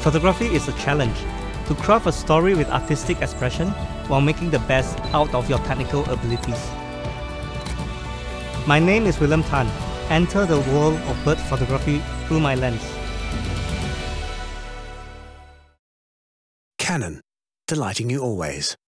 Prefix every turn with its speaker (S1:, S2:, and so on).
S1: Photography is a challenge to craft a story with artistic expression while making the best out of your technical abilities. My name is William Tan. Enter the world of bird photography through my lens.
S2: Canon, delighting you always.